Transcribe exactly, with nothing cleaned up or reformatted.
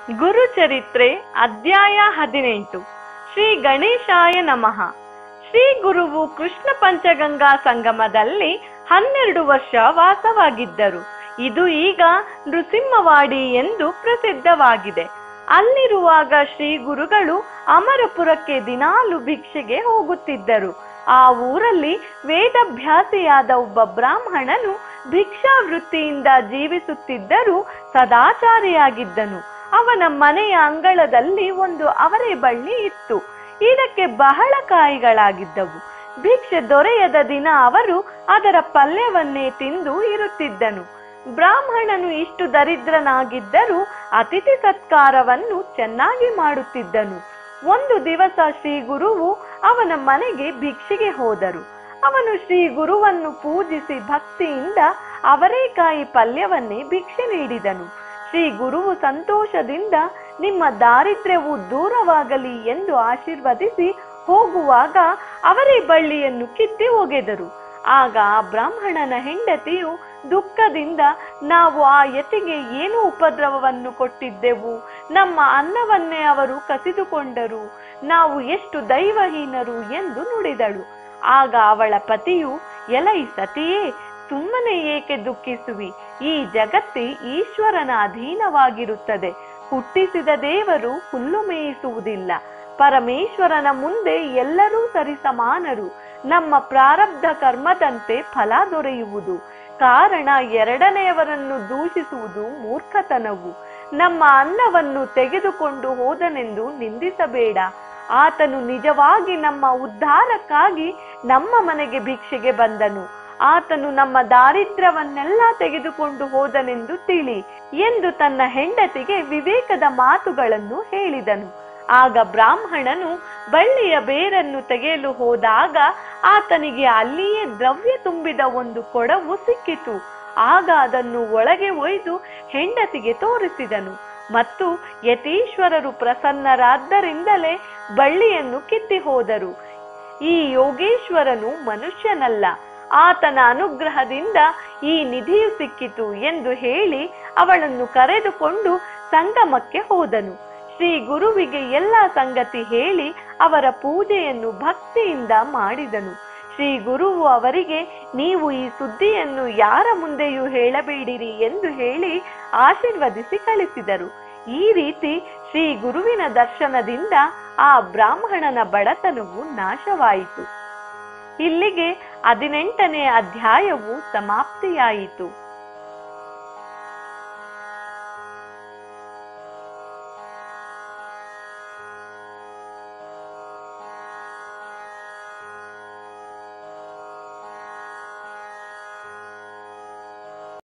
ಗುರುಚರಿತ್ರೆ ಅಧ್ಯಾಯ ಹದಿನೆಂಟು. ಶ್ರೀ ಗಣೇಶಾಯ ನಮಃ. ಶ್ರೀ ಗುರುವು ಕೃಷ್ಣ ಪಂಚಗಂಗಾ ಸಂಗಮದಲ್ಲಿ ಹನ್ನೆರಡು ವರ್ಷ ವಾಸವಾಗಿದ್ದರು. ಇದು ಈಗ ನೃಸಿಂಹವಾಡಿ ಎಂದು ಪ್ರಸಿದ್ಧವಾಗಿದೆ. ಅಲ್ಲಿರುವಾಗ ಶ್ರೀ ಗುರುಗಳು ಅಮರಪುರಕ್ಕೆ ದಿನಾಲು ಭಿಕ್ಷೆಗೆ ಹೋಗುತ್ತಿದ್ದರು. ಆ ಊರಲ್ಲಿ ವೇದಾಭ್ಯಾಸಿಯಾದ ಒಬ್ಬ ಬ್ರಾಹ್ಮಣನು ಭಿಕ್ಷಾವೃತ್ತಿಯಿಂದ ಜೀವಿಸುತ್ತಿದ್ದರೂ ಸದಾಚಾರಿಯಾಗಿದ್ದನು. ಅವನ ಮನೆಯ ಅಂಗಳದಲ್ಲಿ ಒಂದು ಅವರೆ ಬಳ್ಳಿ ಇತ್ತು. ಇದಕ್ಕೆ ಬಹಳ ಕಾಯಿಗಳಾಗಿದ್ದವು. ಭಿಕ್ಷೆ ದೊರೆಯದ ದಿನ ಅವರು ಅದರ ಪಲ್ಯವನ್ನೇ ತಿಂದು ಇರುತ್ತಿದ್ದನು. ಬ್ರಾಹ್ಮಣನು ಇಷ್ಟು ದರಿದ್ರನಾಗಿದ್ದರೂ ಅತಿಥಿ ಸತ್ಕಾರವನ್ನು ಚೆನ್ನಾಗಿ ಮಾಡುತ್ತಿದ್ದನು. ಒಂದು ದಿವಸ ಶ್ರೀ ಗುರುವು ಅವನ ಮನೆಗೆ ಭಿಕ್ಷೆಗೆ ಹೋದರು. ಅವನು ಶ್ರೀ ಗುರುವನ್ನು ಪೂಜಿಸಿ ಭಕ್ತಿಯಿಂದ ಅವರೇಕಾಯಿ ಪಲ್ಯವನ್ನೇ ಭಿಕ್ಷೆ ನೀಡಿದನು. ಶ್ರೀ ಗುರುವು ಸಂತೋಷದಿಂದ ನಿಮ್ಮ ದಾರಿದ್ರ್ಯವು ದೂರವಾಗಲಿ ಎಂದು ಆಶೀರ್ವದಿಸಿ ಹೋಗುವಾಗ ಅವರೇ ಬಳ್ಳಿಯನ್ನು ಕಿತ್ತಿ ಒಗೆದರು. ಆಗ ಆ ಬ್ರಾಹ್ಮಣನ ಹೆಂಡತಿಯು ದುಃಖದಿಂದ, ನಾವು ಆ ಯತಿಗೆ ಏನು ಉಪದ್ರವವನ್ನು ಕೊಟ್ಟಿದ್ದೆವು, ನಮ್ಮ ಅನ್ನವನ್ನೇ ಅವರು ಕಸಿದುಕೊಂಡರು, ನಾವು ಎಷ್ಟು ದೈವಹೀನರು ಎಂದು ನುಡಿದಳು. ಆಗ ಅವಳ ಪತಿಯು, ಎಲೈ ಸತಿಯೇ, ಸುಮ್ಮನೆ ಏಕೆ ದುಃಖಿಸುವಿ, ಈ ಜಗತ್ತೇ ಈಶ್ವರನ ಅಧೀನವಾಗಿರುತ್ತದೆ. ಹುಟ್ಟಿಸಿದ ದೇವರು ಹುಲ್ಲು ಮೇಯಿಸುವುದಿಲ್ಲ. ಪರಮೇಶ್ವರನ ಮುಂದೆ ಎಲ್ಲರೂ ಸರಿಸಮಾನರು. ನಮ್ಮ ಪ್ರಾರಬ್ಧ ಕರ್ಮದಂತೆ ಫಲ ದೊರೆಯುವುದು. ಕಾರಣ ಎರಡನೆಯವರನ್ನು ದೂಷಿಸುವುದು ಮೂರ್ಖತನವು. ನಮ್ಮ ಅನ್ನವನ್ನು ತೆಗೆದುಕೊಂಡು ಹೋದನೆಂದು ನಿಂದಿಸಬೇಡ. ಆತನು ನಿಜವಾಗಿ ನಮ್ಮ ಉದ್ಧಾರಕ್ಕಾಗಿ ನಮ್ಮ ಮನೆಗೆ ಭಿಕ್ಷೆಗೆ ಬಂದನು. ಆತನು ನಮ್ಮ ದಾರಿದ್ರ್ಯವನ್ನೆಲ್ಲ ತೆಗೆದುಕೊಂಡು ಹೋದನೆಂದು ತಿಳಿ ಎಂದು ತನ್ನ ಹೆಂಡತಿಗೆ ವಿವೇಕದ ಮಾತುಗಳನ್ನು ಹೇಳಿದನು. ಆಗ ಬ್ರಾಹ್ಮಣನು ಬಳ್ಳಿಯ ಬೇರನ್ನು ತೆಗೆಯಲು ಹೋದಾಗ ಆತನಿಗೆ ಅಲ್ಲಿಯೇ ದ್ರವ್ಯ ತುಂಬಿದ ಒಂದು ಕೊಡವು ಸಿಕ್ಕಿತು. ಆಗ ಅದನ್ನು ಒಳಗೆ ಒಯ್ದು ಹೆಂಡತಿಗೆ ತೋರಿಸಿದನು ಮತ್ತು ಯತೀಶ್ವರರು ಪ್ರಸನ್ನರಾದ್ದರಿಂದಲೇ ಬಳ್ಳಿಯನ್ನು ಕಿತ್ತಿ ಹೋದರು. ಈ ಯೋಗೇಶ್ವರನು ಮನುಷ್ಯನಲ್ಲ, ಆತನ ಅನುಗ್ರಹದಿಂದ ಈ ನಿಧಿಯು ಸಿಕ್ಕಿತು ಎಂದು ಹೇಳಿ ಅವಳನ್ನು ಕರೆದುಕೊಂಡು ಸಂಗಮಕ್ಕೆ ಹೋದನು. ಶ್ರೀ ಗುರುವಿಗೆ ಎಲ್ಲ ಸಂಗತಿ ಹೇಳಿ ಅವರ ಪೂಜೆಯನ್ನು ಭಕ್ತಿಯಿಂದ ಮಾಡಿದನು. ಶ್ರೀ ಗುರುವು ಅವರಿಗೆ, ನೀವು ಈ ಸುದ್ದಿಯನ್ನು ಯಾರ ಮುಂದೆಯೂ ಹೇಳಬೇಡಿರಿ ಎಂದು ಹೇಳಿ ಆಶೀರ್ವದಿಸಿ ಕಳಿಸಿದರು. ಈ ರೀತಿ ಶ್ರೀ ಗುರುವಿನ ದರ್ಶನದಿಂದ ಆ ಬ್ರಾಹ್ಮಣನ ಬಡತನವು ನಾಶವಾಯಿತು. ಇಲ್ಲಿಗೆ ಹದಿನೆಂಟನೇ ಅಧ್ಯಾಯವು ಸಮಾಪ್ತಿಯಾಯಿತು.